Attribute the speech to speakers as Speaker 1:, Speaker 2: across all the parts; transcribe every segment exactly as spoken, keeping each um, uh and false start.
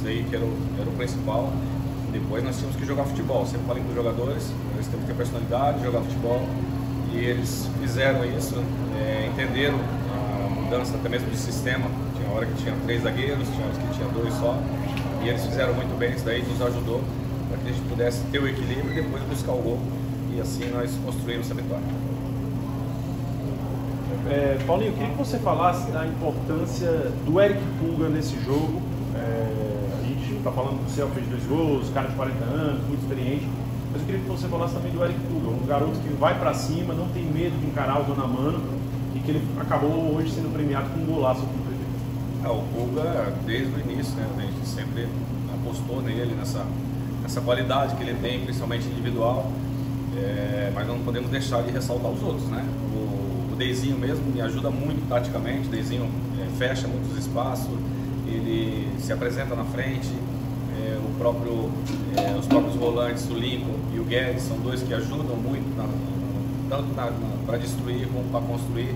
Speaker 1: isso daí que era o, era o principal. Depois nós tínhamos que jogar futebol. Sempre falei com os jogadores, eles têm que ter personalidade, jogar futebol. E eles fizeram isso, é, entenderam a mudança até mesmo de sistema. Tinha hora que tinha três zagueiros, tinha horas que tinha dois só. E eles fizeram muito bem, isso daí nos ajudou para que a gente pudesse ter o equilíbrio e depois buscar o gol. E assim nós construímos essa vitória.
Speaker 2: É, Paulinho, eu queria que você falasse da importância do Eric Pulga nesse jogo. É, a gente está falando que o Ciel fez dois gols, cara de quarenta anos, muito experiente. Mas eu queria que você falasse também do Eric Pulga, um garoto que vai para cima, não tem medo de encarar o dona mano e que ele acabou hoje sendo premiado com um golaço aqui no P V.
Speaker 1: É, o Pulga, desde o início, né, a gente sempre apostou nele, nessa, nessa qualidade que ele tem, principalmente individual. É, mas não podemos deixar de ressaltar os outros, né? O, o Deizinho mesmo me ajuda muito taticamente, o Deizinho é, fecha muitos espaços, ele se apresenta na frente, é, o próprio, é, os próprios volantes, o Lincoln e o Guedes, são dois que ajudam muito, na, tanto para destruir como para construir.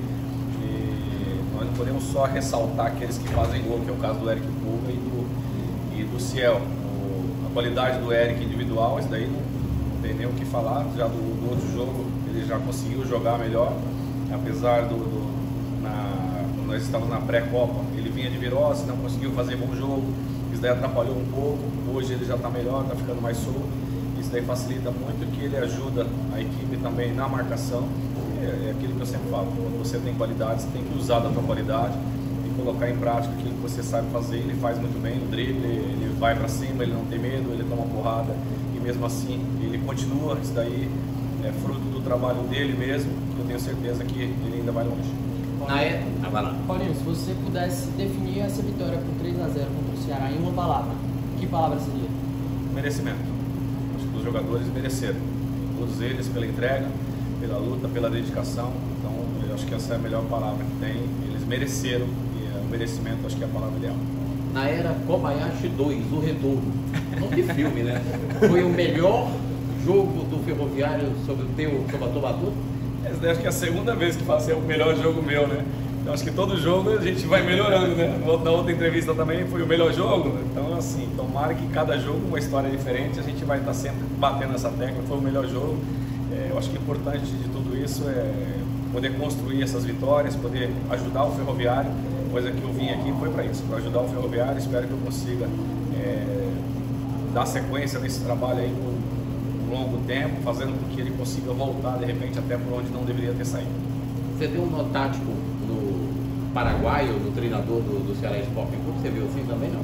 Speaker 1: E nós não podemos só ressaltar aqueles que fazem gol, que é o caso do Eric Pulga e do, e do Ciel. O, a qualidade do Eric individual, isso daí não tem nem o que falar, já do, do outro jogo ele já conseguiu jogar melhor, apesar do, do na, quando nós estávamos na pré-copa, ele vinha de virose, não conseguiu fazer bom jogo, isso daí atrapalhou um pouco, hoje ele já está melhor, está ficando mais solto, isso daí facilita muito, que ele ajuda a equipe também na marcação, é, é aquilo que eu sempre falo, quando você tem qualidade, você tem que usar da tua qualidade e colocar em prática aquilo que você sabe fazer, ele faz muito bem o drible, ele vai para cima, ele não tem medo, ele toma porrada, mesmo assim, ele continua, isso daí é fruto do trabalho dele mesmo, que eu tenho certeza que ele ainda vai longe.
Speaker 3: Na é... ah, vai lá.
Speaker 4: Paulinho, se você pudesse definir essa vitória por três a zero contra o Ceará em uma palavra, que palavra seria?
Speaker 1: Merecimento. Acho que os jogadores mereceram. Todos eles pela entrega, pela luta, pela dedicação. Então, eu acho que essa é a melhor palavra que tem. Eles mereceram e o merecimento acho que é a palavra ideal.
Speaker 3: Na era Kobayashi dois, o retorno. Não de filme, né? Foi o melhor jogo do Ferroviário sobre o teu, sobre a tua batuta?
Speaker 1: Essa acho que é a segunda vez que faço o melhor jogo meu, né? Então acho que todo jogo a gente vai melhorando, né? Na outra entrevista também foi o melhor jogo. Então assim, tomara que cada jogo uma história diferente, a gente vai estar sempre batendo essa tecla, foi o melhor jogo. É, eu acho que o importante de tudo isso é poder construir essas vitórias, poder ajudar o Ferroviário. Coisa que eu vim aqui foi para isso, para ajudar o Ferroviário. Espero que eu consiga é, dar sequência nesse trabalho aí por um longo tempo, fazendo com que ele consiga voltar de repente até por onde não deveria ter saído.
Speaker 3: Você deu um nó tático no paraguaio, no treinador do, do Ceará Sporting Clube? Você viu assim também, não?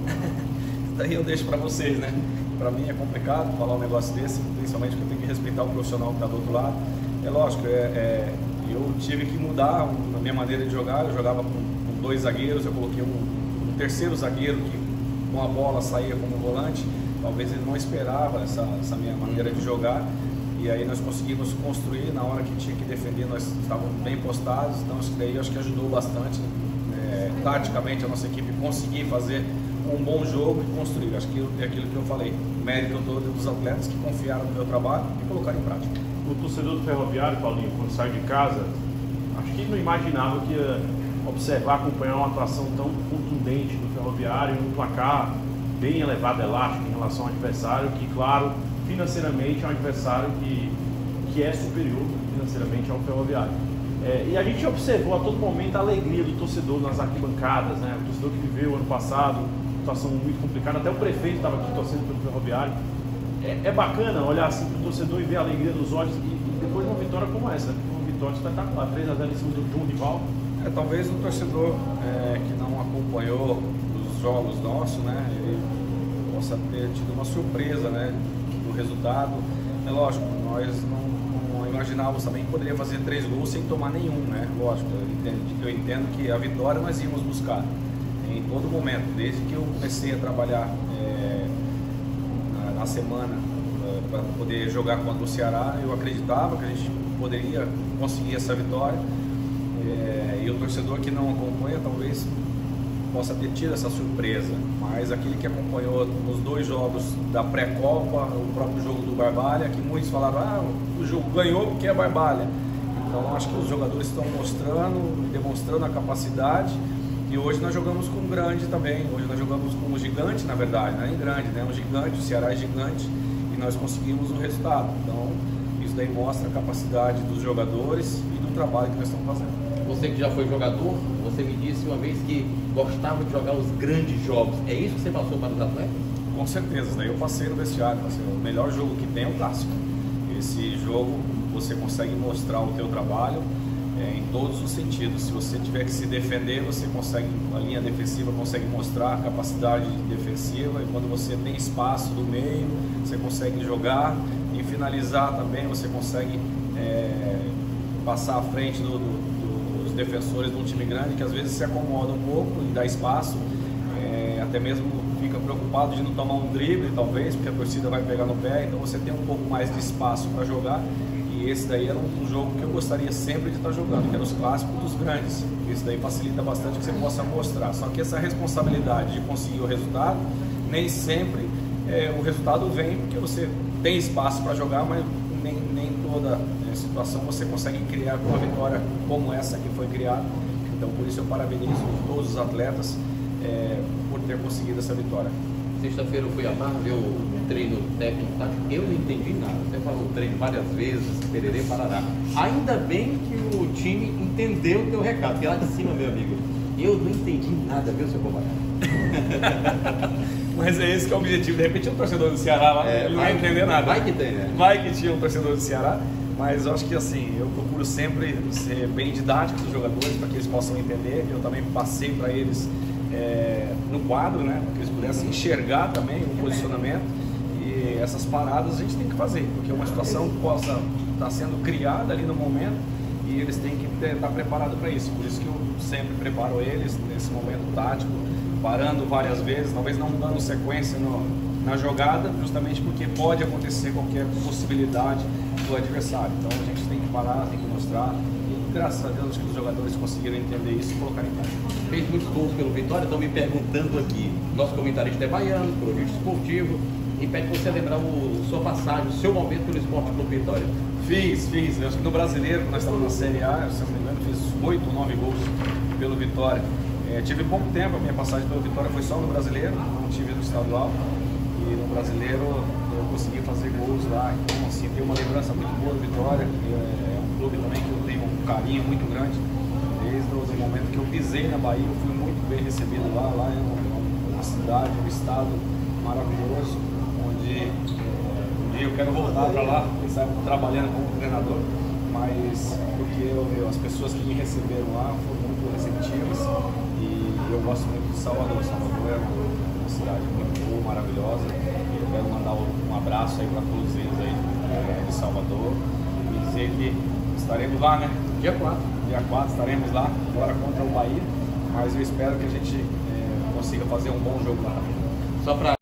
Speaker 1: Isso daí eu deixo para vocês, né? Para mim é complicado falar um negócio desse, principalmente porque eu tenho que respeitar o profissional que está do outro lado. É lógico, é, é, eu tive que mudar a minha maneira de jogar. Eu jogava com dois zagueiros, eu coloquei um, um terceiro zagueiro que com a bola saía como volante. Talvez ele não esperava essa, essa minha maneira de jogar, e aí nós conseguimos construir. Na hora que tinha que defender, nós estávamos bem postados, então isso daí acho que ajudou bastante é, taticamente a nossa equipe conseguir fazer um bom jogo e construir. Acho que é aquilo que eu falei, mérito todo dos atletas que confiaram no meu trabalho e colocaram em prática.
Speaker 2: O torcedor do Ferroviário, Paulinho, quando saiu de casa, acho que não imaginava que ia observar, acompanhar uma atuação tão contundente do Ferroviário, um placar bem elevado, elástico em relação ao adversário, que claro, financeiramente é um adversário que, que é superior financeiramente ao Ferroviário. É, e a gente observou a todo momento a alegria do torcedor nas arquibancadas, né? O torcedor que viveu ano passado, situação muito complicada, até o prefeito estava aqui torcendo pelo Ferroviário. É, é bacana olhar assim para o torcedor e ver a alegria dos olhos, e, e depois de uma vitória como essa, uma vitória espetacular, três a zero em cima do João Rival.
Speaker 1: É, talvez um torcedor é, que não acompanhou os jogos nossos, né, ele possa ter tido uma surpresa, né, do resultado. É lógico, nós não, não imaginávamos também que poderia fazer três gols sem tomar nenhum, né? Lógico, eu entendo, eu entendo que a vitória nós íamos buscar em todo momento, desde que eu comecei a trabalhar é, na, na semana é, para poder jogar contra o Ceará. Eu acreditava que a gente poderia conseguir essa vitória. É, e o torcedor que não acompanha talvez possa ter tido essa surpresa, mas aquele que acompanhou nos dois jogos da pré-copa, o próprio jogo do Barbalha, que muitos falaram, ah, o jogo ganhou porque é Barbalha. Então acho que os jogadores estão mostrando e demonstrando a capacidade E hoje nós jogamos com um grande também, hoje nós jogamos com um gigante, na verdade, não é grande, né? Um gigante, o Ceará é gigante e nós conseguimos um resultado. Então, isso daí mostra a capacidade dos jogadores e do trabalho que nós estamos fazendo.
Speaker 3: Você que já foi jogador, você me disse uma vez que gostava de jogar os grandes jogos. É isso que você passou para os atletas?
Speaker 1: Com certeza, daí eu passei no vestiário, passei. O melhor jogo que tem é o clássico. Esse jogo você consegue mostrar o teu trabalho é, em todos os sentidos. Se você tiver que se defender, você consegue, a linha defensiva consegue mostrar a capacidade defensiva, e quando você tem espaço do meio, você consegue jogar, e finalizar também você consegue é, passar à frente do, do, dos defensores de um time grande, que às vezes se acomoda um pouco e dá espaço, é, até mesmo fica preocupado de não tomar um drible, talvez, porque a torcida vai pegar no pé, então você tem um pouco mais de espaço para jogar. E esse daí era um jogo que eu gostaria sempre de estar jogando, que era os clássicos dos grandes. Esse daí facilita bastante que você possa mostrar. Só que essa responsabilidade de conseguir o resultado, nem sempre é, o resultado vem porque você tem espaço para jogar, mas nem, nem toda é, situação você consegue criar uma vitória como essa que foi criada. Então por isso eu parabenizo todos os atletas é, por ter conseguido essa vitória.
Speaker 3: Sexta-feira eu fui a Mar, ver o treino técnico tático, eu não entendi nada. Você falou o treino várias vezes, pererê, parará. Ainda bem que o time entendeu o teu recado, porque lá de cima, meu amigo, eu não entendi nada, viu, seu companheiro?
Speaker 1: Mas é esse que é o objetivo. De repente, um torcedor do Ceará lá,
Speaker 3: é,
Speaker 1: ele não vai entender nada.
Speaker 3: Vai que tem, né?
Speaker 1: Vai que tinha um torcedor do Ceará, mas eu acho que assim, eu procuro sempre ser bem didático dos jogadores para que eles possam entender. Eu também passei para eles é, no quadro, né, para que eles pudessem enxergar também o posicionamento. E essas paradas a gente tem que fazer, porque é uma situação que possa estar sendo criada ali no momento e eles têm que ter, estar preparados para isso. Por isso que eu sempre preparo eles nesse momento tático, parando várias vezes, talvez não dando sequência no, na jogada, justamente porque pode acontecer qualquer possibilidade do adversário. Então a gente tem que parar, tem que mostrar. E graças a Deus que os jogadores conseguiram entender isso e colocar em prática.
Speaker 3: Fez muitos gols pelo Vitória, estão me perguntando aqui. Nosso comentarista é baiano, produto esportivo, e pede para você lembrar o, sua passagem, o seu momento pelo Esporte Clube Vitória.
Speaker 1: Fiz, fiz. Eu acho que no Brasileiro, nós estávamos na Série A, se não me engano, fiz oito ou nove gols pelo Vitória. É, tive pouco tempo, a minha passagem pelo Vitória foi só no Brasileiro, não tive no estadual. E no Brasileiro eu consegui fazer gols lá. Então, assim, tenho uma lembrança muito boa do Vitória. É, é um clube também que eu tenho um carinho muito grande. Desde o momento que eu pisei na Bahia, eu fui muito bem recebido lá. Lá é uma, uma cidade, um estado maravilhoso, onde é, um dia eu quero voltar para lá, quem sabe trabalhando como treinador, mas porque eu, eu, as pessoas que me receberam lá foram muito receptivas e eu gosto muito de Salvador. Salvador é uma, uma cidade muito boa, maravilhosa, e eu quero mandar um abraço aí para todos eles aí é, de Salvador e dizer que estaremos lá, né?
Speaker 3: Dia quatro.
Speaker 1: Dia quatro estaremos lá, agora contra o Bahia, mas eu espero que a gente é, consiga fazer um bom jogo lá também.
Speaker 3: Só para